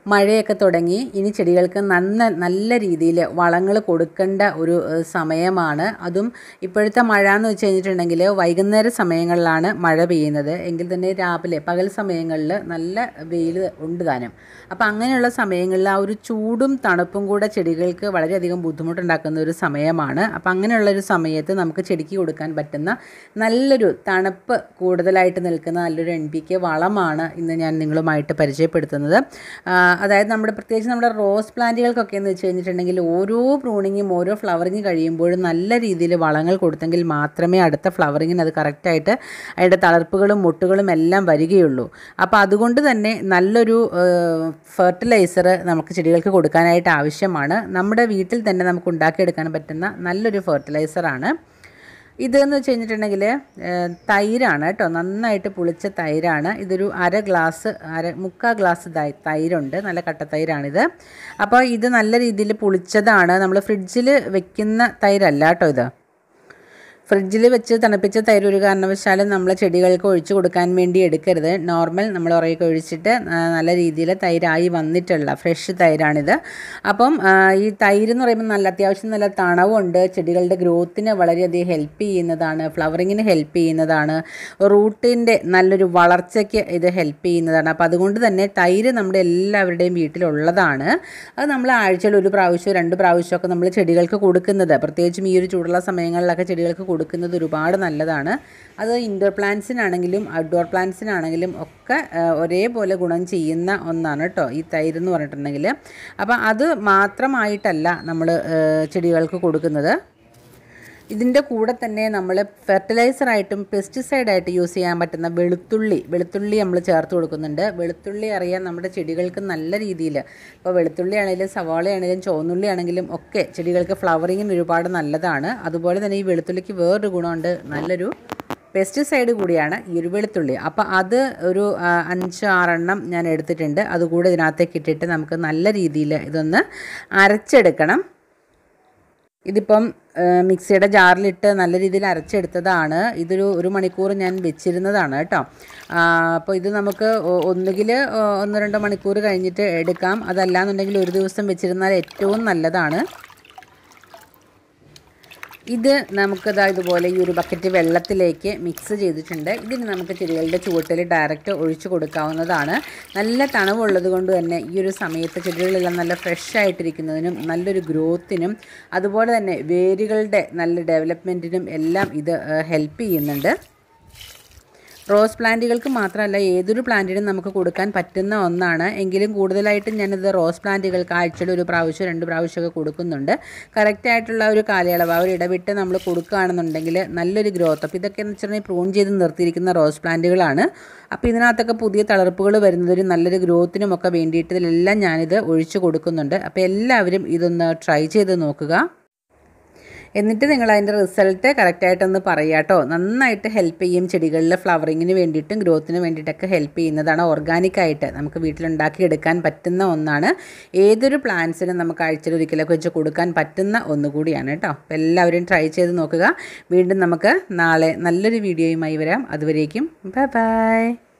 മഴയൊക്കെ തുടങ്ങി. ഇനി ചെടികൾക്ക് നല്ല രീതിയിൽ വളങ്ങൾ കൊടുക്കേണ്ട ഒരു സമയമാണ്. അതും ഇപ്പോഴത്തെ മഴ എന്ന് വെച്ച് കഴിഞ്ഞിട്ടുണ്ടെങ്കിൽ വൈകുന്നേര സമയങ്ങളിലാണ് മഴ പെയ്യുന്നത്. എങ്കിൽ തന്നെ രാവിലെ പകൽ സമയങ്ങളിൽ നല്ല വെയിൽ ഉണ്ട് താനും. അപ്പോൾ അങ്ങനെയുള്ള സമയങ്ങളിൽ ആ ഒരു ചൂടും തണുപ്പും കൂടെ ചെടികൾക്ക് വളരെയധികം ബുദ്ധിമുട്ടുണ്ടാക്കുന്ന ഒരു സമയമാണ്. അപ്പോൾ അങ്ങനെയുള്ളൊരു സമയത്ത് നമുക്ക് ചെടിക്ക് കൊടുക്കാൻ പറ്റുന്ന നല്ലൊരു തണുപ്പ് കൂടുതലായിട്ട് നിൽക്കുന്ന നല്ലൊരു NPK വളമാണ് ഇന്ന് ഞാൻ നിങ്ങളുമായിട്ട് പരിചയപ്പെടുത്തുന്നത്. അതായത് പ്രത്യേകിച്ച് നമ്മുടെ റോസ് പ്ലാന്റുകൾക്കൊക്കെ എന്ന് വെച്ച് കഴിഞ്ഞിട്ടുണ്ടെങ്കിൽ ഓരോ പ്രൂണിങ്ങും ഓരോ ഫ്ലവറിങ് കഴിയുമ്പോഴും നല്ല രീതിയിൽ വളങ്ങൾ കൊടുത്തെങ്കിൽ മാത്രമേ അടുത്ത ഫ്ലവറിങ്ങിന് അത് കറക്റ്റായിട്ട് അതിൻ്റെ തളിർപ്പുകളും മൊട്ടുകളും എല്ലാം വരികയുള്ളൂ. അപ്പോൾ അതുകൊണ്ട് തന്നെ നല്ലൊരു ഫെർട്ടിലൈസർ നമുക്ക് ചെടികൾക്ക് കൊടുക്കാനായിട്ട് ആവശ്യമാണ്. നമ്മുടെ വീട്ടിൽ തന്നെ നമുക്ക് ഉണ്ടാക്കിയെടുക്കാൻ പറ്റുന്ന നല്ലൊരു ഫെർട്ടിലൈസറാണ് ഇതെന്ന് വെച്ച് കഴിഞ്ഞിട്ടുണ്ടെങ്കിൽ തൈരാണ് കേട്ടോ. നന്നായിട്ട് പുളിച്ച തൈരാണ്. ഇതൊരു മുക്കാൽ ഗ്ലാസ് തൈരുണ്ട്. നല്ല കട്ട തൈരാണിത്. അപ്പോൾ ഇത് നല്ല രീതിയിൽ പുളിച്ചതാണ്. നമ്മൾ ഫ്രിഡ്ജിൽ വെക്കുന്ന തൈരല്ല കേട്ടോ ഇത്. ഫ്രിഡ്ജിൽ വെച്ച് തണുപ്പിച്ച തൈര് ഒരു കാരണവശാലും നമ്മൾ ചെടികൾക്ക് ഒഴിച്ചു കൊടുക്കാൻ വേണ്ടി എടുക്കരുത്. നോർമൽ നമ്മൾ ഉറയൊക്കെ ഒഴിച്ചിട്ട് നല്ല രീതിയിൽ തൈരായി വന്നിട്ടുള്ള ഫ്രഷ് തൈരാണിത്. അപ്പം ഈ തൈര് എന്ന് പറയുമ്പോൾ അത്യാവശ്യം നല്ല തണവുണ്ട്. ചെടികളുടെ ഗ്രോത്തിന് വളരെയധികം ഹെൽപ്പ് ചെയ്യുന്നതാണ്. ഫ്ലവറിങ്ങിന് ഹെൽപ്പ് ചെയ്യുന്നതാണ്. റൂട്ടിൻ്റെ നല്ലൊരു വളർച്ചയ്ക്ക് ഇത് ഹെൽപ്പ് ചെയ്യുന്നതാണ്. അപ്പോൾ അതുകൊണ്ട് തന്നെ തൈര് നമ്മുടെ എല്ലാവരുടെയും വീട്ടിലുള്ളതാണ്. അത് നമ്മൾ ആഴ്ചയിൽ 1 പ്രാവശ്യമോ 2 പ്രാവശ്യമൊക്കെ നമ്മൾ ചെടികൾക്ക് കൊടുക്കുന്നത്, പ്രത്യേകിച്ചും ഈ ഒരു ചൂടുള്ള സമയങ്ങളിലൊക്കെ ചെടികൾക്ക് കൊടുക്കുന്നത് ഒരുപാട് നല്ലതാണ്. അത് ഇൻഡോർ പ്ലാന്റ്സിനാണെങ്കിലും ഔട്ട്ഡോർ പ്ലാന്റ്സിനാണെങ്കിലും ഒക്കെ ഒരേപോലെ ഗുണം ചെയ്യുന്ന ഒന്നാണ് കേട്ടോ ഈ തൈര് എന്ന് പറഞ്ഞിട്ടുണ്ടെങ്കിൽ. അപ്പോൾ അത് മാത്രമായിട്ടല്ല നമ്മൾ ചെടികൾക്ക് കൊടുക്കുന്നത്. ഇതിൻ്റെ കൂടെ തന്നെ നമ്മൾ ഫെർട്ടിലൈസറായിട്ടും പെസ്റ്റിസൈഡായിട്ട് യൂസ് ചെയ്യാൻ പറ്റുന്ന വെളുത്തുള്ളി നമ്മൾ ചേർത്ത് കൊടുക്കുന്നുണ്ട്. വെളുത്തുള്ളി അറിയാൻ നമ്മുടെ ചെടികൾക്ക് നല്ല രീതിയിൽ, ഇപ്പോൾ വെളുത്തുള്ളി ആണെങ്കിലും സവാള ആണെങ്കിലും ചുവന്നുള്ളി ആണെങ്കിലും ഒക്കെ ചെടികൾക്ക് ഫ്ലവറിങ്ങിന് ഒരുപാട് നല്ലതാണ്. അതുപോലെ തന്നെ ഈ വെളുത്തുള്ളിക്ക് വേറൊരു ഗുണമുണ്ട്, നല്ലൊരു പെസ്റ്റിസൈഡ് കൂടിയാണ് ഈ ഒരു വെളുത്തുള്ളി. അപ്പോൾ അത് ഒരു 5-6 എണ്ണം ഞാൻ എടുത്തിട്ടുണ്ട്. അതുകൂടെ ഇതിനകത്തേക്ക് ഇട്ടിട്ട് നമുക്ക് നല്ല രീതിയിൽ ഇതൊന്ന് അരച്ചെടുക്കണം. ഇതിപ്പം മിക്സിയുടെ ജാറിലിട്ട് നല്ല രീതിയിൽ അരച്ചെടുത്തതാണ്. ഇതൊരു 1 മണിക്കൂർ ഞാൻ വെച്ചിരുന്നതാണ് കേട്ടോ. അപ്പോൾ ഇത് നമുക്ക് ഒന്നുകിൽ 1-2 മണിക്കൂർ കഴിഞ്ഞിട്ട് എടുക്കാം. അതല്ലാന്നുണ്ടെങ്കിൽ ഒരു ദിവസം വെച്ചിരുന്നാൽ ഏറ്റവും നല്ലതാണ്. ഇത് നമുക്കതാ ഇതുപോലെ ഈ ഒരു ബക്കറ്റ് വെള്ളത്തിലേക്ക് മിക്സ് ചെയ്തിട്ടുണ്ട്. ഇതിന് നമുക്ക് ചെടികളുടെ ചുവട്ടിൽ ഡയറക്റ്റ് ഒഴിച്ചു കൊടുക്കാവുന്നതാണ്. നല്ല തണവുള്ളത് കൊണ്ട് തന്നെ ഈ ഒരു സമയത്ത് ചെടികളെല്ലാം നല്ല ഫ്രഷ് ആയിട്ടിരിക്കുന്നതിനും നല്ലൊരു ഗ്രോത്തിനും അതുപോലെ തന്നെ വേരുകളുടെ നല്ല ഡെവലപ്മെൻറ്റിനും എല്ലാം ഇത് ഹെൽപ്പ് ചെയ്യുന്നുണ്ട്. റോസ് പ്ലാന്റുകൾക്ക് മാത്രമല്ല ഏതൊരു പ്ലാന്റിനും നമുക്ക് കൊടുക്കാൻ പറ്റുന്ന ഒന്നാണ്. എങ്കിലും കൂടുതലായിട്ടും ഞാനിത് റോസ് പ്ലാന്റുകൾക്ക് ആഴ്ചയിൽ 1 പ്രാവശ്യം 2 പ്രാവശ്യമൊക്കെ കൊടുക്കുന്നുണ്ട്. കറക്റ്റായിട്ടുള്ള ഒരു കാലയളവ് ഒരു ഇടവിട്ട് നമ്മൾ കൊടുക്കുകയാണെന്നുണ്ടെങ്കിൽ നല്ലൊരു ഗ്രോത്ത്. അപ്പോൾ ഇതൊക്കെ എന്ന് വെച്ചിട്ടുണ്ടെങ്കിൽ പ്രൂൺ ചെയ്ത് നിർത്തിയിരിക്കുന്ന റോസ് പ്ലാന്റുകളാണ്. അപ്പോൾ ഇതിനകത്തൊക്കെ പുതിയ തളിർപ്പുകൾ വരുന്നതിന് നല്ലൊരു ഗ്രോത്തിനുമൊക്കെ വേണ്ടിയിട്ട് ഇതിലെല്ലാം ഞാനിത് ഒഴിച്ചു കൊടുക്കുന്നുണ്ട്. അപ്പോൾ എല്ലാവരും ഇതൊന്ന് ട്രൈ ചെയ്ത് നോക്കുക. എന്നിട്ട് നിങ്ങൾ അതിൻ്റെ റിസൾട്ട് കറക്റ്റായിട്ടൊന്ന് പറയുക കേട്ടോ. നന്നായിട്ട് ഹെൽപ്പ് ചെയ്യും. ചെടികളിലെ ഫ്ലവറിങ്ങിന് വേണ്ടിയിട്ടും ഗ്രോത്തിന് വേണ്ടിയിട്ടൊക്കെ ഹെൽപ്പ് ചെയ്യുന്നതാണ്. ഓർഗാനിക്കായിട്ട് നമുക്ക് വീട്ടിലുണ്ടാക്കിയെടുക്കാൻ പറ്റുന്ന ഒന്നാണ്. ഏതൊരു പ്ലാന്റ്സിനും നമുക്ക് ആഴ്ചയിൽ ഒരിക്കലൊക്കെ വെച്ച് കൊടുക്കാൻ പറ്റുന്ന ഒന്നുകൂടിയാണ് കേട്ടോ. അപ്പോൾ എല്ലാവരും ട്രൈ ചെയ്ത് നോക്കുക. വീണ്ടും നമുക്ക് നാളെ നല്ലൊരു വീഡിയോയുമായി വരാം. അതുവരേക്കും ബൈ ബൈ.